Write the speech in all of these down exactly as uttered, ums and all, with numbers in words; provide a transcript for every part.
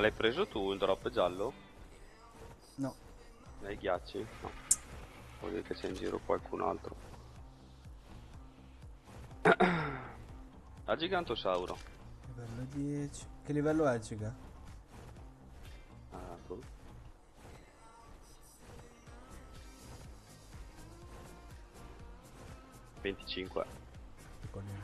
l'hai preso tu il drop giallo? No. Nei ghiacci? No. Vuol dire che c'è in giro qualcun altro. A Gigantosauro. Livello dieci. Che livello è, Giga? Ah, boh. venticinque. Piccolino.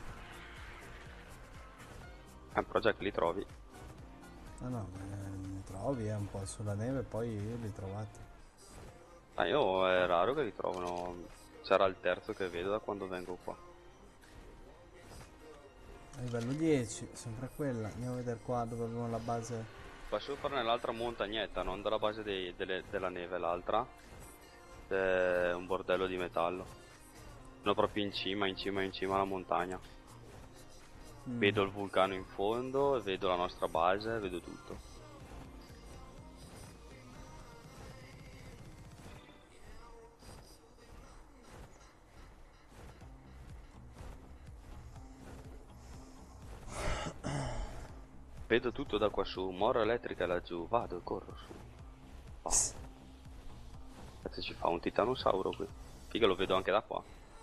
Eh, però già che li trovi. No, no, eh, ne trovi, è un po' sulla neve, poi io li ho trovati. Ma io è raro che li trovano. Sarà il terzo che vedo da quando vengo qua. Livello dieci, sempre quella. Andiamo a vedere qua dove abbiamo la base. Passo per nell'altra montagnetta, non dalla base dei- delle- della neve, l'altra. È un bordello di metallo. Sono proprio in cima, in cima, in cima alla montagna. Mm. Vedo il vulcano in fondo, vedo la nostra base, vedo tutto. Vedo tutto da qua su, mora elettrica laggiù, vado e corro su. Oh. Cazzo ci fa un titanosauro qui. Figa, lo vedo anche da qua.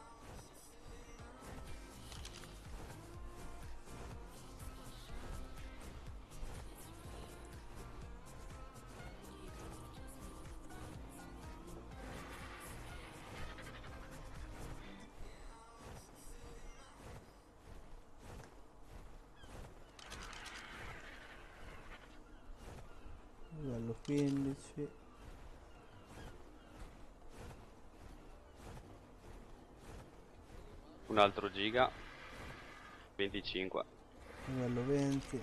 Livello quindici. Un altro giga. venticinque. Livello venti.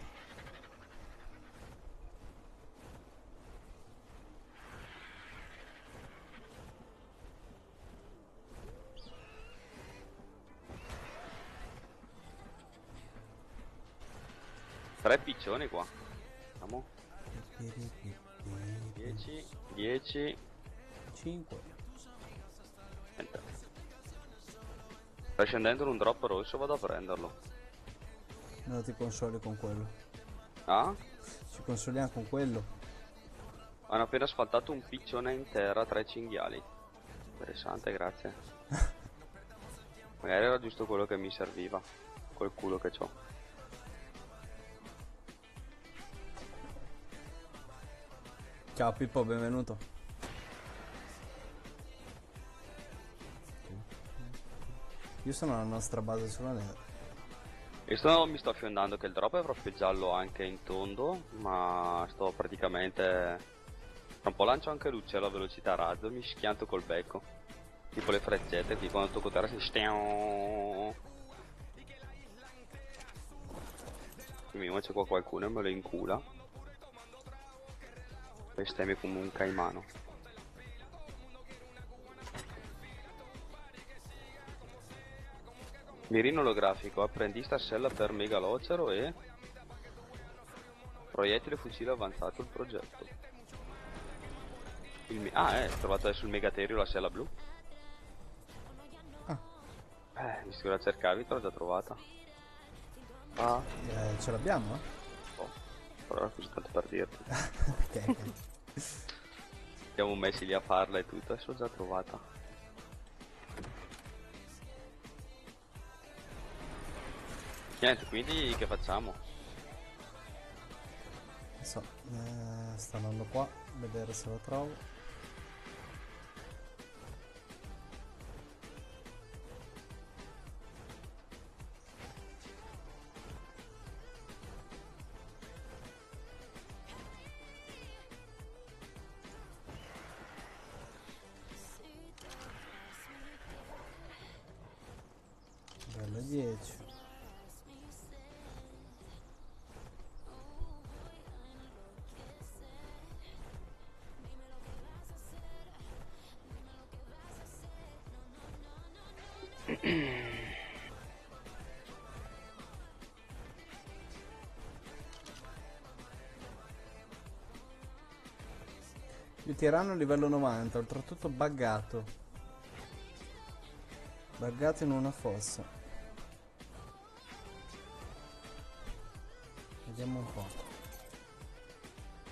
Tre piccioni qua. Andiamo. dieci, dieci. cinque. Niente. Sta scendendo in un drop rosso, vado a prenderlo. Non ti consoli con quello. Ah? Ci consoliamo con quello. Hanno appena asfaltato un piccione in terra tra i cinghiali. Interessante, grazie. Magari era giusto quello che mi serviva. Quel culo che c'ho. Ciao Pippo, benvenuto. Io sono alla nostra base sulla neve. Io sto, mi sto affiondando che il drop è proprio giallo anche in tondo, ma sto praticamente... Tra un po' lancio anche l'uccello a velocità razzo e mi schianto col becco. Tipo le freccette, tipo quando tocco terra si stiao. Quindi c'è qua qualcuno e me lo incula. Bestemmio come un caimano. Mirino olografico, apprendista sella per megalocero e... Proiettile fucile avanzato il progetto. Il me- ah, eh, ho trovato adesso il megaterio, la sella blu. Ah. Eh, visto che la cercavi, te l'ho già trovata. Ah, Eh, ce l'abbiamo? oh, però era così tanto per dirti. Ok, ok. Siamo messi lì a farla e tutto, adesso l'ho già trovata. Niente, quindi che facciamo? Non so, eh, sto andando qua a vedere se lo trovo. Livello dieci. Il tiranno livello novanta, oltretutto buggato. Buggato in una fossa. Vediamo un po'.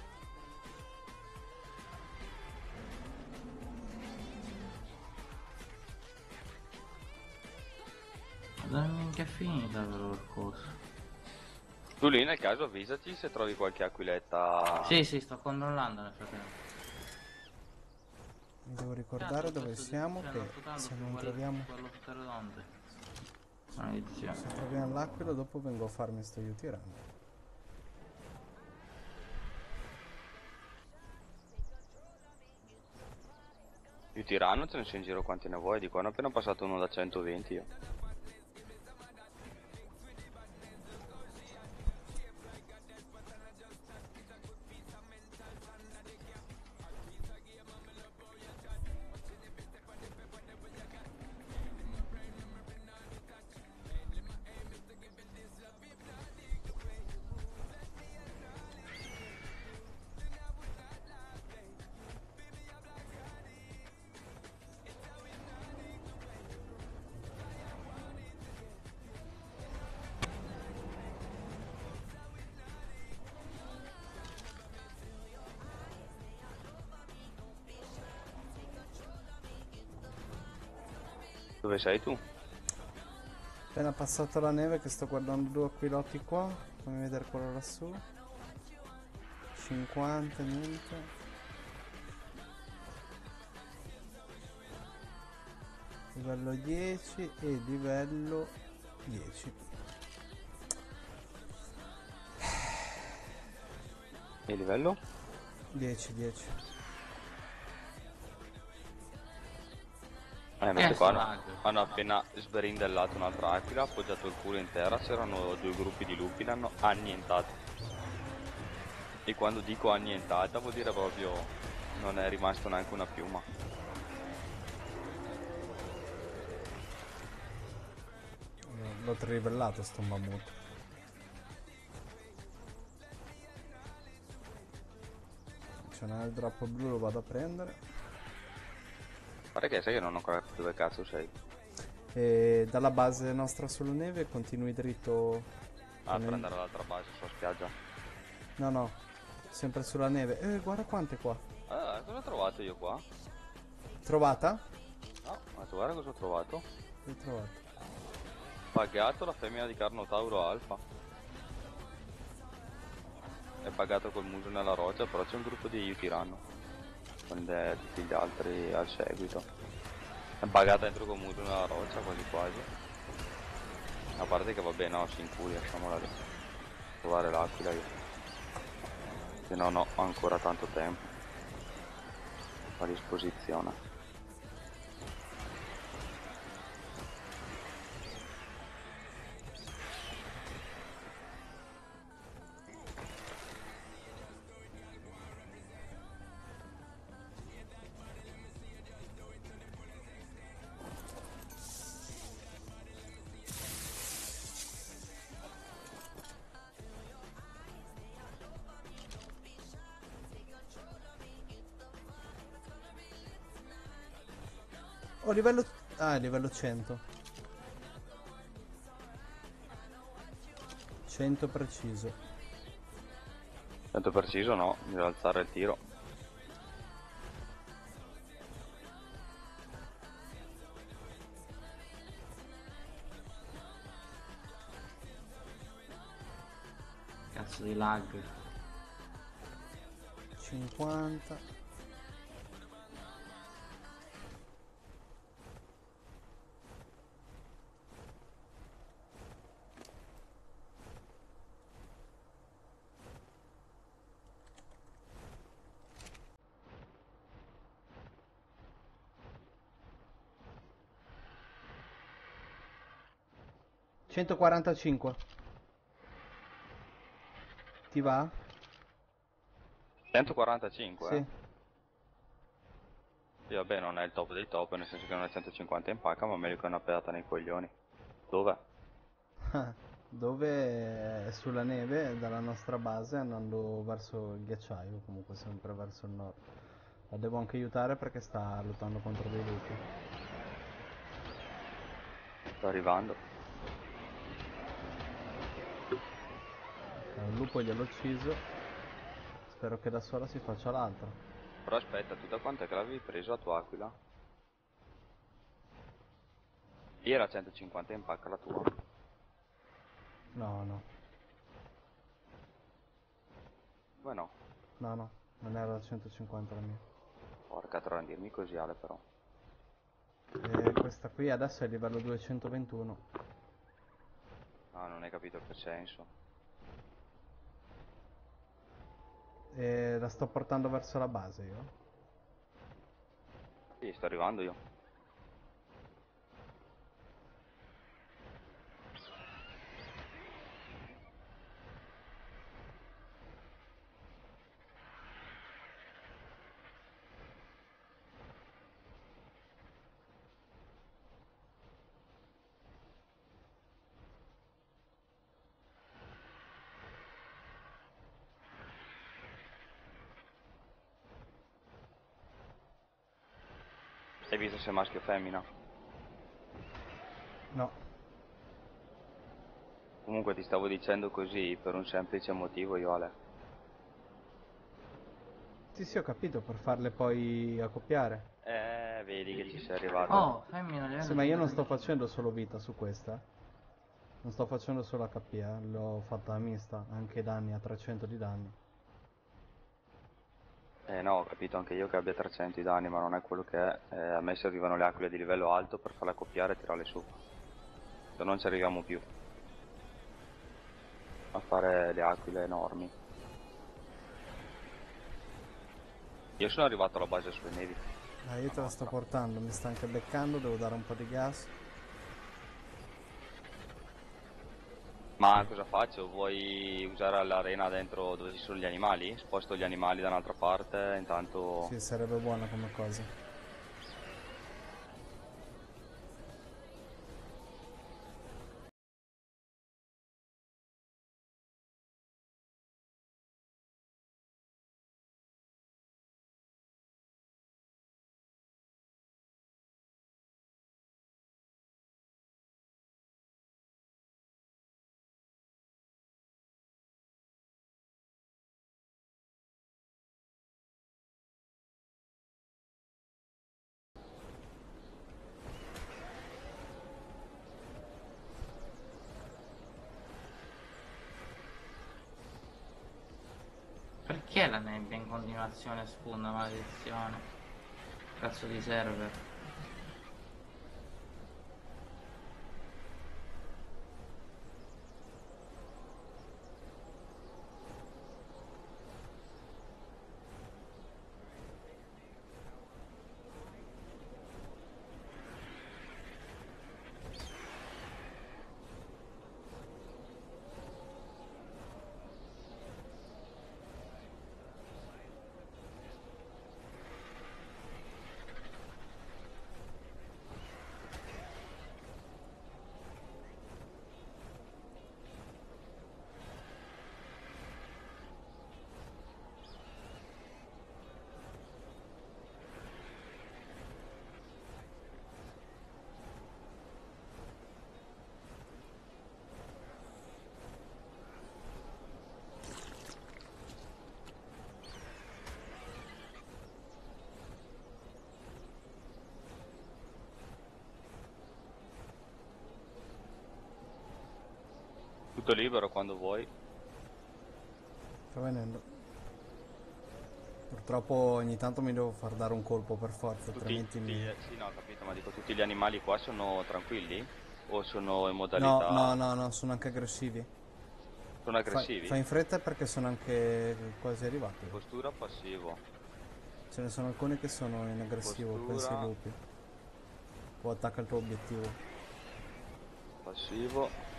Dove minchia è finita però il coso? Tu lì nel caso avvisaci se trovi qualche aquiletta. Sì, sì, sto controllando nel frattempo. Mi devo Cazzo, ricordare ho dove perso di siamo cioè, che non sto tanto se su non quel, troviamo... quello stereodonte. Se, Maledizione. se troviamo l'aquila dopo vengo a farmi sto Yutirano. Più tiranno ce ne sono in giro quanti ne vuoi, di qua ne ho appena passato uno da centoventi io. Dove sei tu? Appena passata la neve che sto guardando due aquilotti qua. Fammi vedere quello lassù. cinquanta, niente. Livello dieci e livello dieci. E livello? dieci, dieci. Eh, Che mentre è qua sto hanno, lag? hanno appena sberindellato un'altra aquila, appoggiato il culo in terra, c'erano due gruppi di lupi, l'hanno annientata. E quando dico annientata vuol dire proprio non è rimasto neanche una piuma. L'ho trivellato sto mammut. C'è un airdrop blu, lo vado a prendere. Guarda che sai che non ho ancora capito dove cazzo sei. E dalla base nostra sulla neve continui dritto. Ah, con per il- andare all'altra base sulla spiaggia. No, no, sempre sulla neve. Eh, guarda quante qua. Ah, cosa ho trovato io qua? Trovata? No, ma tu guarda cosa ho trovato. L'ho trovata. Pagato la femmina di Carnotauro Alfa. È pagato col muso nella roccia, però c'è un gruppo di Yutiranno. Con de- tutti gli altri al seguito. È pagata dentro col muso nella roccia, quasi quasi. A parte che vabbè no, si inculi, lasciamola lì. Trovare l'aquila io. Che non ho ancora tanto tempo a disposizione. Oh, livello... Ah, livello cento. cento preciso. Tanto preciso no, devo alzare il tiro. Cazzo di lag. cinquanta. centoquarantacinque. Ti va? centoquarantacinque? Sì. Eh? Sì, vabbè, non è il top dei top, nel senso che non è centocinquanta in pacca, ma meglio che una pedata nei coglioni. Dove? Dove è sulla neve dalla nostra base andando verso il ghiacciaio, comunque sempre verso il nord. La devo anche aiutare perché sta lottando contro dei lupi. Sto arrivando. Ok, un lupo gliel'ho ucciso. Spero che da sola si faccia l'altro. Però aspetta, tu da quant'è che l'avevi preso la tua aquila? Chi era centocinquanta in pacca la tua? No, no, Beh no, no, no, non era da centocinquanta la mia. porca troia, non dirmi così Ale però. E questa qui adesso è livello duecentoventuno. No, non hai capito che senso. E la sto portando verso la base io. Sì, sto arrivando io. Hai visto se è maschio o femmina? No, Comunque ti stavo dicendo così per un semplice motivo io Ale. sì sì ho capito, per farle poi accoppiare. Eh, vedi che ci sei arrivato. Oh, femmina livello Sì, ma io non sto centoventicinque. facendo solo vita su questa. Non sto facendo solo H P, eh. L'ho fatta mista, anche danni, a trecento di danni. Eh no, ho capito anche io che abbia trecento di danni, ma non è quello che è. Eh, a me servivano le aquile di livello alto per farle accoppiare e tirarle su. Se non ci arriviamo più a fare le aquile enormi. Io sono arrivato alla base sulle nevi. Eh, io te la sto portando, mi sta anche beccando, devo dare un po' di gas. Ma cosa faccio? Vuoi usare l'arena dentro dove ci sono gli animali? Sposto gli animali da un'altra parte, intanto... Sì, sarebbe buona come cosa. Perché la nebbia in continuazione sfonda, maledizione? Cazzo di server. Tutto libero quando vuoi. Sta venendo. Purtroppo ogni tanto mi devo far dare un colpo per forza, Tutti, altrimenti tutti, mi... eh, sì, no, ho capito, ma dico, tutti gli animali qua sono tranquilli? O sono in No, modalità... no, no, no, sono anche aggressivi. Sono Fai, aggressivi? fai in fretta perché sono anche quasi arrivati. Postura passivo. Ce ne sono alcuni che sono in aggressivo, pensi ai Postura lupi. O attacca il tuo obiettivo. passivo.